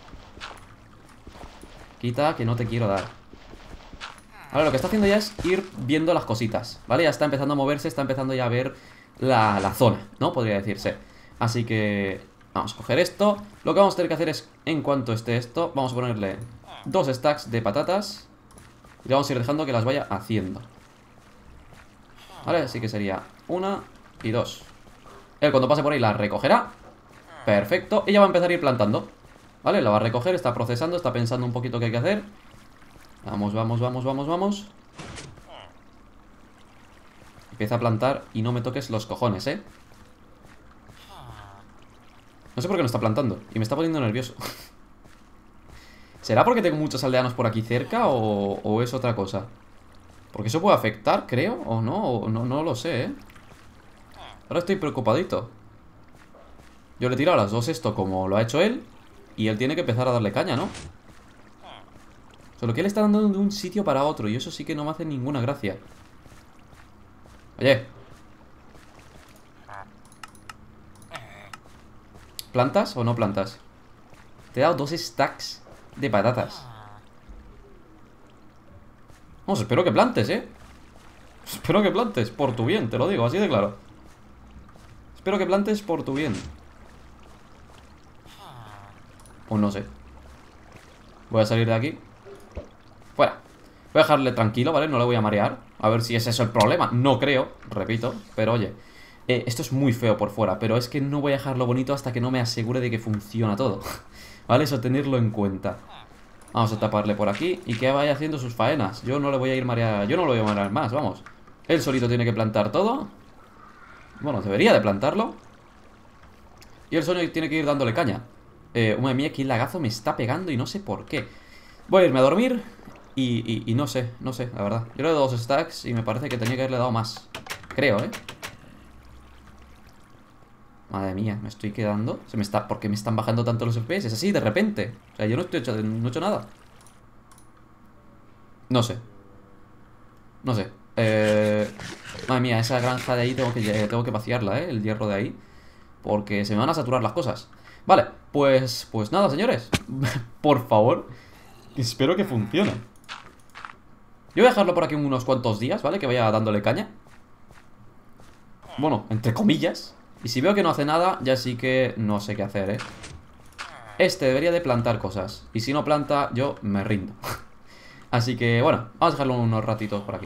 Quita, que no te quiero dar. Ahora lo que está haciendo ya es ir viendo las cositas, ¿vale? Ya está empezando a moverse, está empezando ya a ver la zona, ¿no? Podría decirse. Así que vamos a coger esto. Lo que vamos a tener que hacer es, en cuanto esté esto, vamos a ponerle 2 stacks de patatas. Y le vamos a ir dejando que las vaya haciendo. ¿Vale? Así que sería 1 y 2. Él cuando pase por ahí la recogerá. Perfecto. Y ya va a empezar a ir plantando, ¿vale? La va a recoger, está procesando, está pensando un poquito qué hay que hacer. Vamos, vamos, vamos, vamos, vamos. Empieza a plantar y no me toques los cojones, No sé por qué no está plantando y me está poniendo nervioso. ¿Será porque tengo muchos aldeanos por aquí cerca o es otra cosa? Porque eso puede afectar, creo, o no lo sé, Ahora estoy preocupadito. Yo le he tirado a las 2 esto como lo ha hecho él. Y él tiene que empezar a darle caña, ¿no? Solo que él está dando de un sitio para otro. Y eso sí que no me hace ninguna gracia. Oye, ¿plantas o no plantas? Te he dado 2 stacks de patatas. Vamos, espero que plantes, Espero que plantes, por tu bien, te lo digo, así de claro. Espero que plantes por tu bien. Pues no sé. Voy a salir de aquí. Fuera. Voy a dejarle tranquilo, ¿vale? No le voy a marear. A ver si es eso el problema. No creo, repito. Pero oye, esto es muy feo por fuera, pero es que no voy a dejarlo bonito hasta que no me asegure de que funciona todo. ¿Vale? Eso tenerlo en cuenta. Vamos a taparle por aquí y que vaya haciendo sus faenas. Yo no le voy a ir marear. Yo no lo voy a marear más, vamos. Él solito tiene que plantar todo. Bueno, debería de plantarlo. Y él solo tiene que ir dándole caña. Madre mía, que el lagazo me está pegando y no sé por qué. Voy a irme a dormir. Y no sé, la verdad. Yo le he dado 2 stacks y me parece que tenía que haberle dado más. Creo, Madre mía, me estoy quedando. ¿Por qué me están bajando tanto los FPS? Es así, de repente. O sea, yo no he hecho nada. No sé. Madre mía, esa granja de ahí tengo que vaciarla, el hierro de ahí. Porque se me van a saturar las cosas. Vale, pues nada, señores. Por favor, espero que funcione. Yo voy a dejarlo por aquí unos cuantos días, ¿vale? Que vaya dándole caña. Bueno, entre comillas. Y si veo que no hace nada, ya sí que no sé qué hacer, este debería de plantar cosas. Y si no planta, yo me rindo. Así que, bueno, vamos a dejarlo unos ratitos por aquí.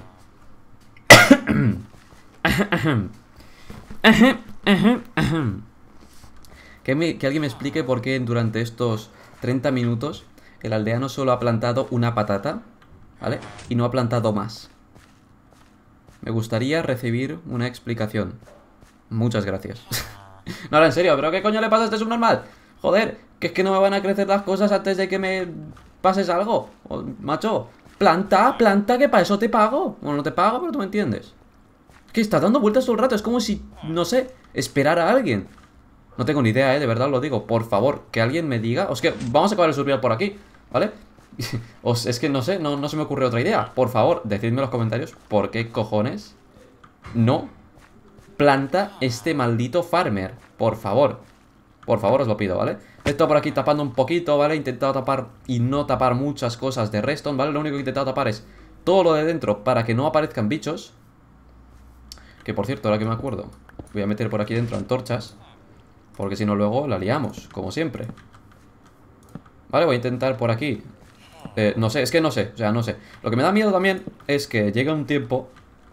Que alguien me explique por qué durante estos 30 minutos el aldeano solo ha plantado una patata, ¿vale? Y no ha plantado más. Me gustaría recibir una explicación. Muchas gracias. No, ahora en serio, ¿pero qué coño le pasa a este subnormal? Joder, que es que no me van a crecer las cosas antes de que me pases algo. Macho, planta, que para eso te pago. Bueno, no te pago, pero tú me entiendes. Es que está dando vueltas todo el rato, es como si, no sé, esperara a alguien. No tengo ni idea, de verdad lo digo. Por favor, que alguien me diga. O es que vamos a acabar el survival por aquí, ¿vale? Es que no sé, no se me ocurre otra idea. Por favor, decidme en los comentarios por qué cojones no planta este maldito farmer. Por favor, os lo pido, ¿vale? He estado por aquí tapando un poquito, ¿vale? He intentado tapar y no tapar muchas cosas de redstone, ¿vale? Lo único que he intentado tapar es todo lo de dentro para que no aparezcan bichos. Que por cierto, ahora que me acuerdo, voy a meter por aquí dentro antorchas, porque si no luego la liamos, como siempre. Vale, voy a intentar por aquí. No sé, es que no sé, o sea, no sé. Lo que me da miedo también es que llegue un tiempo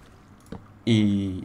y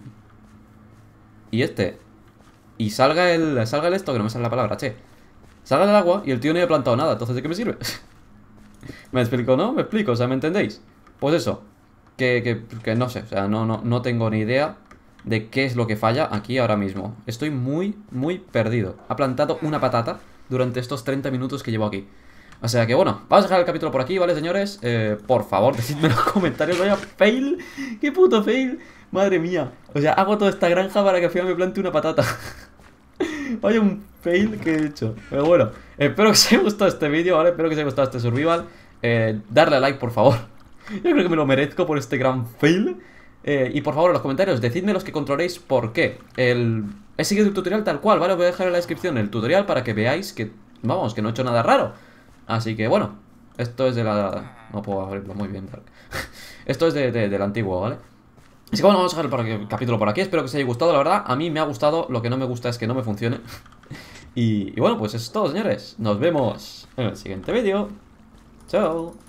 salga el esto, que no me sale la palabra, che. Salga del agua y el tío no haya plantado nada. Entonces, ¿de qué me sirve? ¿Me explico, no? ¿Me explico? O sea, ¿me entendéis? Pues eso, que no sé, o sea, no tengo ni idea de qué es lo que falla aquí ahora mismo. Estoy muy perdido. Ha plantado una patata durante estos 30 minutos que llevo aquí. O sea que bueno, vamos a dejar el capítulo por aquí, ¿vale, señores? Por favor, decidme en los comentarios. Vaya fail, qué puto fail. Madre mía, o sea, hago toda esta granja para que al final me plante una patata. Vaya un fail que he hecho. Pero bueno, espero que os haya gustado este vídeo, ¿vale? Espero que os haya gustado este survival. Darle a like, por favor. Yo creo que me lo merezco por este gran fail. Y por favor, en los comentarios, decidme los que controléis por qué. He seguido el tutorial tal cual, ¿vale? Os voy a dejar en la descripción el tutorial para que veáis que, vamos, que no he hecho nada raro. Así que bueno, esto es de la... No puedo abrirlo muy bien, Dark. Esto es del antiguo, ¿vale? Así que bueno, vamos a dejar el capítulo por aquí. Espero que os haya gustado, la verdad. A mí me ha gustado, lo que no me gusta es que no me funcione. Y bueno, pues eso es todo, señores. Nos vemos en el siguiente vídeo. Chao.